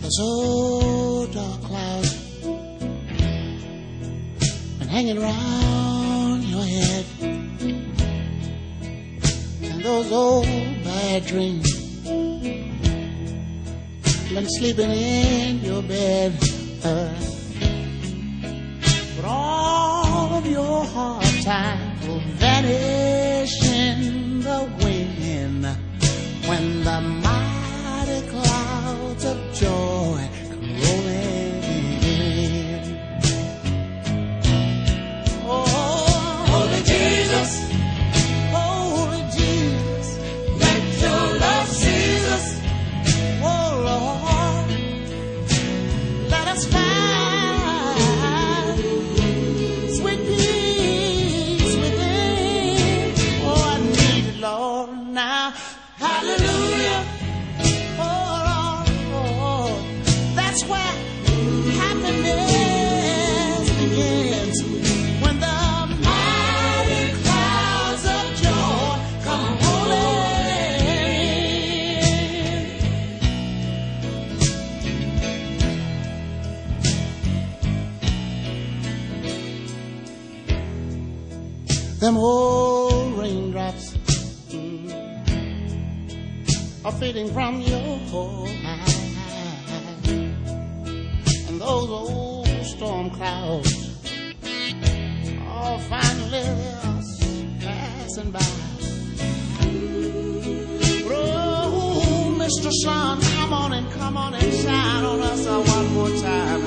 Those old dark clouds been hanging around your head, and those old bad dreams been sleeping in your bed. But all of your hard times will vanish in the wind when the mighty clouds of joy come rolling in. Oh, Holy Jesus, holy Jesus, let your love seize us. oh Lord, let us find sweet peace within. Oh, I need it, Lord, now. Hallelujah. Oh, Lord, oh, that's where happiness begins. When the mighty clouds of joy come rolling in. Them old raindrops are fading from your eyes, and those old storm clouds are finally passing by. Oh, Mr. Sun, come on and shine on us one more time.